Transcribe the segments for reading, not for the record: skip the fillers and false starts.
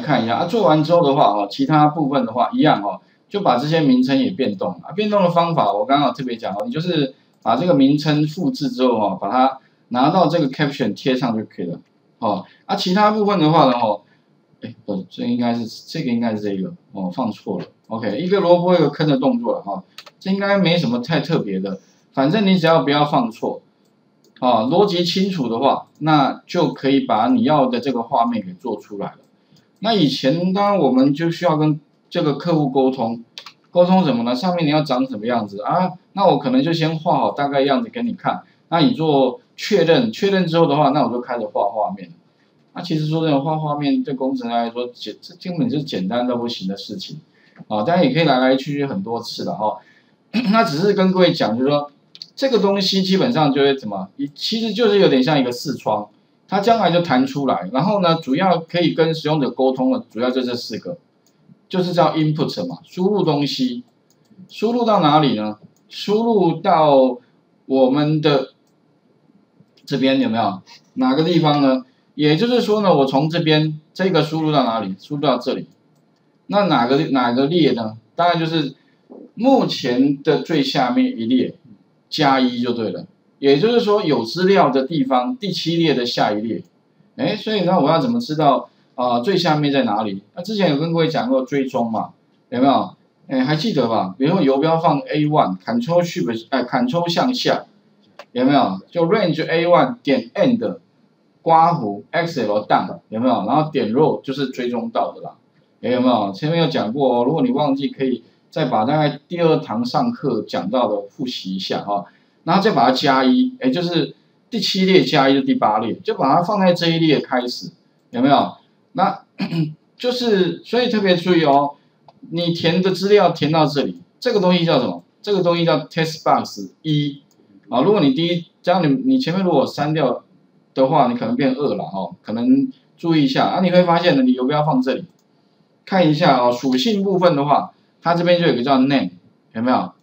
看一下啊，做完之后的话哦，其他部分的话一样哦，就把这些名称也变动啊。变动的方法我刚刚有特别讲哦，你就是把这个名称复制之后哦，把它拿到这个 caption 贴上就可以了。哦，啊，其他部分的话呢哦，哎不，这个应该是这个哦，放错了。OK， 一个萝卜一个坑的动作了哈、哦，这应该没什么太特别的，反正你只要不要放错。啊，逻辑清楚的话，那就可以把你要的这个画面给做出来了。那以前当然我们就需要跟这个客户沟通，沟通什么呢？上面你要长什么样子啊？那我可能就先画好大概样子给你看，那你做确认，确认之后的话，那我就开始画画面。那其实说真的，画画面对工程来说，这根本就是简单到不行的事情啊！当然也可以来来去去很多次了哈。那只是跟各位讲，就是说。这个东西基本上就会怎么，其实就是有点像一个视窗，它将来就弹出来，然后呢，主要可以跟使用者沟通的，主要就这4个，就是叫 input 嘛，输入东西，输入到哪里呢？输入到我们的这边有没有哪个地方呢？也就是说呢，我从这边这个输入到哪里？输入到这里，那哪个列呢？当然就是目前的最下面一列。+1就对了，也就是说有资料的地方第7列的下一列，哎，所以呢我要怎么知道最下面在哪里？那之前有跟各位讲过追踪嘛，有没有？哎，还记得吧？比如说游标放 A1，Ctrl Shift，Ctrl 向下，有没有？就 Range A1 点 End， 刮弧 XL down 有没有？然后点 Row 就是追踪到的啦，有没有？前面有讲过哦，如果你忘记可以。再把大概第2堂上课讲到的复习一下哈，然后再把它+1，哎，就是第7列+1就第8列，就把它放在这一列开始，有没有？那就是所以特别注意哦，你填的资料填到这里，这个东西叫什么？这个东西叫 text box 1啊。如果你这样你前面如果删掉的话，你可能变2了哦，可能注意一下啊。你会发现呢，你游标放这里，看一下哦，属性部分的话。它这边就有一个叫 name， 有没有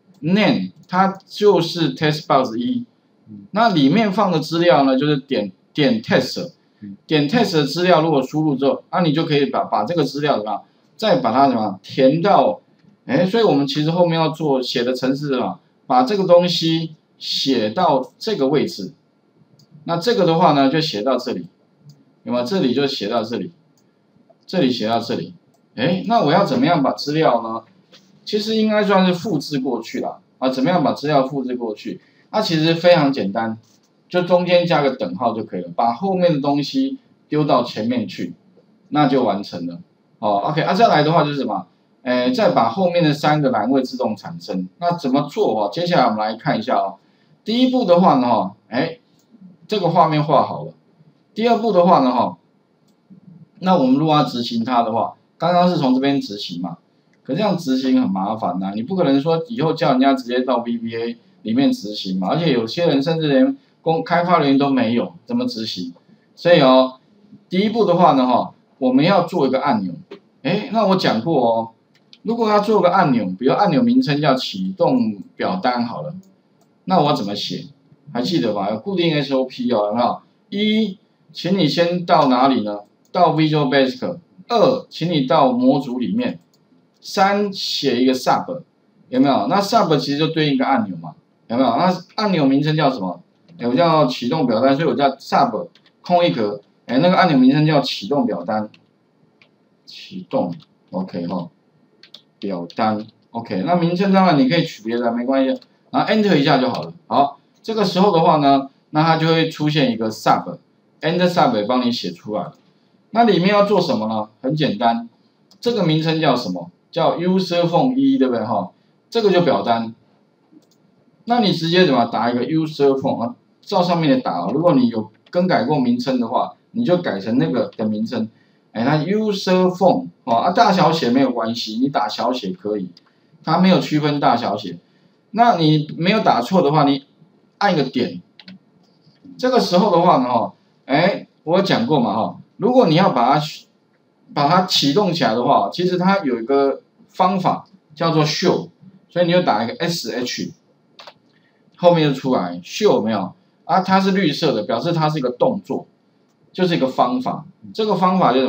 ？name 它就是 text box 1，那里面放的资料呢，就是点 text， 点 text 的资料如果输入之后，那你就可以把这个资料怎么样，再把它怎么填到，哎，所以我们其实后面要写的程式啊，把这个东西写到这个位置，那这个的话呢，就写到这里，有没有？这里就写到这里，这里写到这里。哎，那我要怎么样把资料呢？其实应该算是复制过去啦。啊，怎么样把资料复制过去？那其实非常简单，就中间加个等号就可以了，把后面的东西丢到前面去，那就完成了。哦 ，OK， 啊，再来的话就是什么？哎，再把后面的3个栏位自动产生。那怎么做哦？接下来我们来看一下哦。第一步的话呢，哈，哎，这个画面画好了。第2步的话呢，哈，那我们如果要执行它的话。刚刚是从这边执行嘛，可这样执行很麻烦呐，你不可能说以后叫人家直接到 VBA 里面执行嘛，而且有些人甚至连开发人员都没有，怎么执行？所以哦，第一步的话呢，我们要做一个按钮，哎，那我讲过哦，如果要做个按钮，比如按钮名称叫启动表单好了，那我要怎么写？还记得吧？有固定 SOP 哦，有没有？1，请你先到哪里呢？到 Visual Basic。2，请你到模组里面。3，写一个 sub， 有没有？那 sub 其实就对应一个按钮嘛，有没有？那按钮名称叫什么？我叫启动表单，所以我叫 sub 空一格，那个按钮名称叫启动表单，启动 ，OK 哈，表单 OK， 那名称当然你可以取别的，没关系，然后 Enter 一下就好了。好，这个时候的话呢，那它就会出现一个 sub，Enter sub 也帮你写出来了。那里面要做什么呢？很简单，这个名称叫什么？叫 user form 1，对不对哈？这个就表单。那你直接怎么打一个 user form 啊？照上面的打哦。如果你有更改过名称的话，你就改成那个的名称。哎，那 user form 大小写没有关系，你打小写可以，它没有区分大小写。那你没有打错的话，你按一个点。这个时候的话呢，我有讲过嘛如果你要把它启动起来的话，其实它有一个方法叫做 show， 所以你就打一个 sh， 后面就出来 show 有没有？它是绿色的，表示它是一个动作，就是一个方法。这个方法就是什么？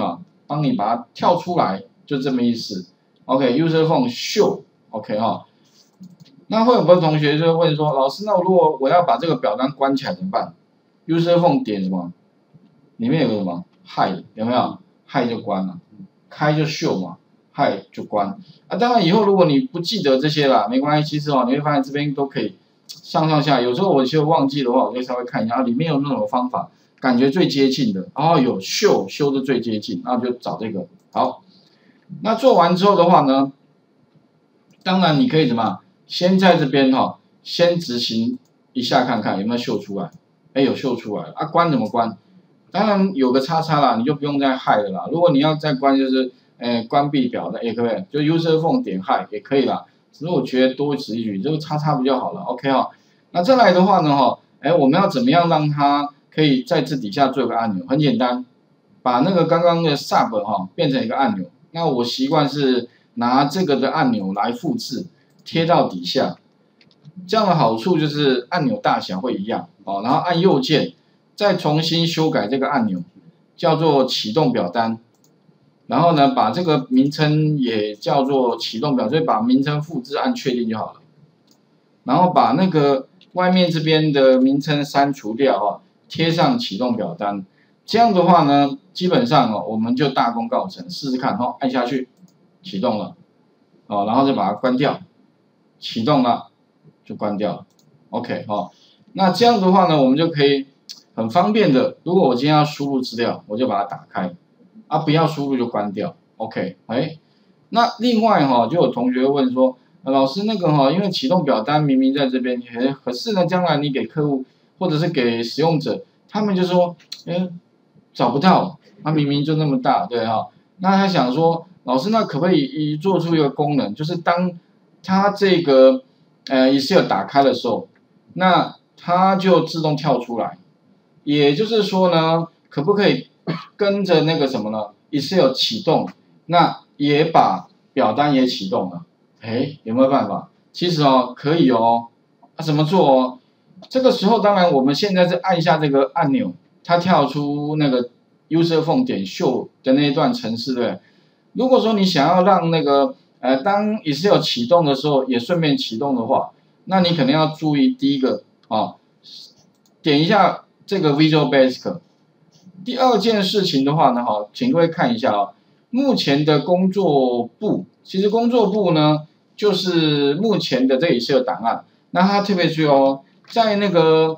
帮你把它跳出来，就这么意思。OK，user phone show，OK 哈。那会有很多同学就会问说，老师，那如果我要把这个表单关起来怎么办？user phone 点什么？里面有个什么 hide 有没有 ？hide 就关了，开就 show 嘛 ，hide 就关。啊，当然以后如果你不记得这些啦，没关系，其实你会发现这边都可以上上下。有时候我就忘记的话，我就稍微看一下，里面有那种方法，感觉最接近的。有修的最接近，那就找这个。好，那做完之后的话呢，当然你可以怎么？先在这边先执行一下看看有没有秀出来，有秀出来啊，关怎么关？当然有个叉叉啦，你就不用再 hide 了啦。如果你要再关，就是关闭表的也可以，就 user phone 点 hide 也可以啦。只是我觉得多此一举，这个叉叉比较好了。OK 那再来的话呢我们要怎么样让它可以在这底下做一个按钮？很简单，把那个刚刚的 sub 变成一个按钮。那我习惯是拿这个的按钮来复制。贴到底下，这样的好处就是按钮大小会一样然后按右键，再重新修改这个按钮，叫做启动表单。然后呢，把这个名称也叫做启动表，所以把名称复制按确定就好了。然后把那个外面这边的名称删除掉贴上启动表单。这样的话呢，基本上我们就大功告成。试试看按下去，启动了然后再把它关掉。启动了就关掉了 ，OK 那这样的话呢，我们就可以很方便的，如果我今天要输入资料，我就把它打开，不要输入就关掉 ，OK， 那另外就有同学问说，老师那个因为启动表单明明在这边，可是呢，将来你给客户或者是给使用者，他们就说，找不到，它明明就那么大，对那他想说，老师那可不可以做出一个功能，就是当它这个Excel 打开的时候，那它就自动跳出来。也就是说呢，可不可以跟着那个什么呢 ？Excel 启动，那也把表单也启动了。有没有办法？其实可以怎么做这个时候当然我们现在是按下这个按钮，它跳出那个 user phone 点 show 的那一段程式，对不对？如果说你想要让那个当 Excel 启动的时候也顺便启动的话，那你可能要注意第一个点一下这个 Visual Basic。第二件事情的话呢请各位看一下目前的工作簿，其实工作簿呢就是目前的这个 Excel 档案。那它特别注意在那个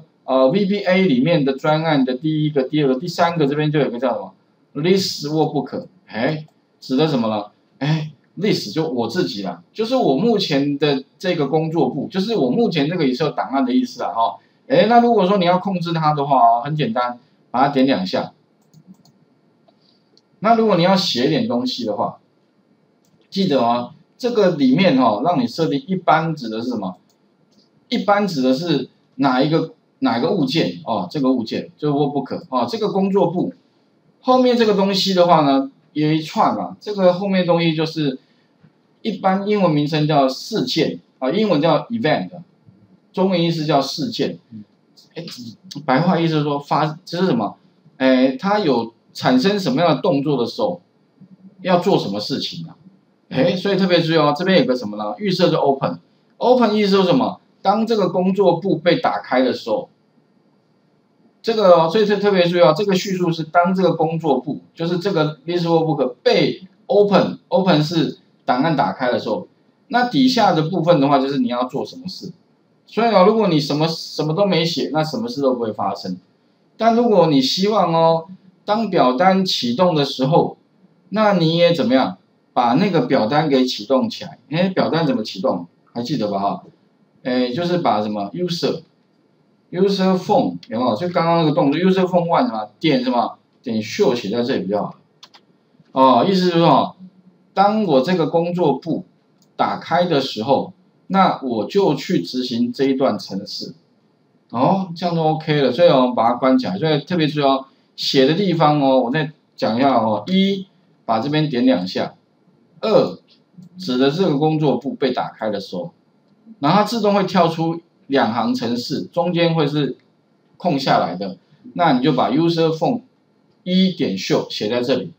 VBA 里面的专案的第一个、第二个、第三个这边就有一个叫什么 List Workbook， 指的什么呢？list 就我自己啦，就是我目前的这个工作簿，就是我目前这个 Excel 档案的意思啦那如果说你要控制它的话很简单，把它点2下。那如果你要写点东西的话，记得这个里面让你设定一般指的是什么？一般指的是哪一个物件这个物件就是 Workbook 这个工作簿后面这个东西的话呢？有一串这个后面东西就是一般英文名称叫事件英文叫 event， 中文意思叫事件。白话意思是说这是什么？它有产生什么样的动作的时候，要做什么事情所以特别注意这边有个什么呢？预设是 open 意思是什么？当这个工作簿被打开的时候。这个所以特别注意这个叙述是当这个工作簿，就是这个 list workbook 被 open 是档案打开的时候，那底下的部分的话就是你要做什么事。所以如果你什么都没写，那什么事都不会发生。但如果你希望当表单启动的时候，那你也怎么样把那个表单给启动起来？表单怎么启动？还记得吧就是把什么 user phone 有没有？就刚刚那个动作 user phone one 什么点show 写在这里比较好。意思就是说当我这个工作簿打开的时候，那我就去执行这一段程式。这样就 OK 了。所以我们把它关起来。所以特别注意写的地方我再讲一下1把这边点2下，2指的这个工作簿被打开的时候，然后它自动会跳出2行程式，中间会是空下来的，那你就把 user phone 1点 show 写在这里。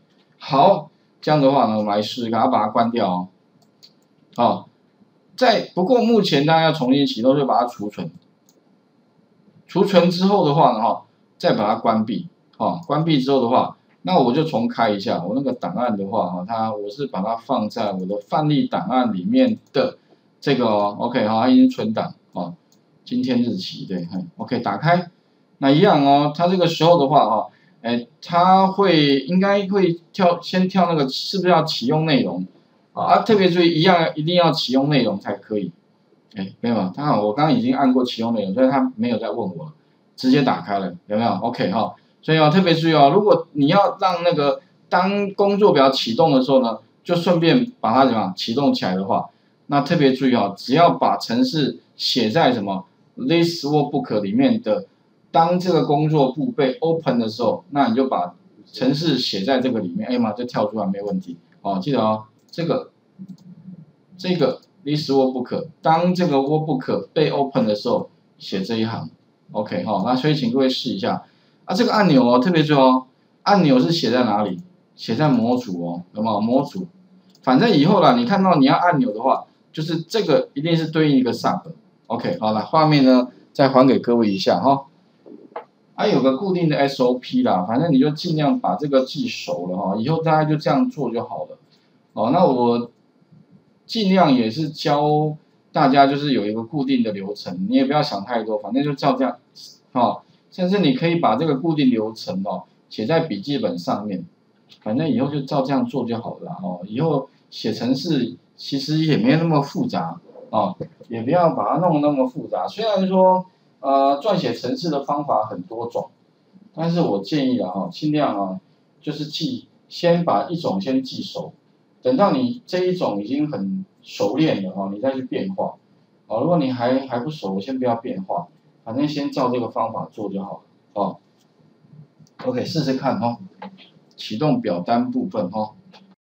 好，这样的话呢，我们来试试看，把它关掉哦。好，不过目前大家要重新启动，就把它储存。储存之后的话呢，再把它关闭。关闭之后的话，那我就重开一下。我那个档案的话，我是把它放在我的范例档案里面的这个OK 它已经存档今天日期对，OK 打开，那一样它这个时候的话它应该会先跳那个是不是要启用内容特别注意一定要启用内容才可以。没有我刚刚已经按过启用内容，所以他没有再问我了，直接打开了，有没有 ？OK 所以特别注意如果你要让那个当工作表启动的时候呢，就顺便把它怎么样启动起来的话，那特别注意只要把程式写在什么 This Workbook 里面的，当这个工作簿被 open 的时候，那你就把程式写在这个里面，就跳出来没问题记得这个。This Workbook， 当这个 Workbook 被 open 的时候，写这一行 ，OK 那所以请各位试一下这个按钮特别注意按钮是写在哪里？写在模组有没有？模组，反正以后啦，你看到你要按钮的话，就是这个一定是对应一个 sub，OK 好了，画面呢再还给各位一下有个固定的 SOP 啦，反正你就尽量把这个记熟了以后大家就这样做就好了那我。尽量也是教大家，就是有一个固定的流程，你也不要想太多，反正就照这样甚至你可以把这个固定流程写在笔记本上面，反正以后就照这样做就好了以后写程式其实也没那么复杂也不要把它弄那么复杂。虽然说撰写程式的方法很多种，但是我建议尽量就是先把一种先记熟。等到你这一种已经很熟练了你再去变化如果你还不熟，先不要变化，反正先照这个方法做就好了OK， 试试看启动表单部分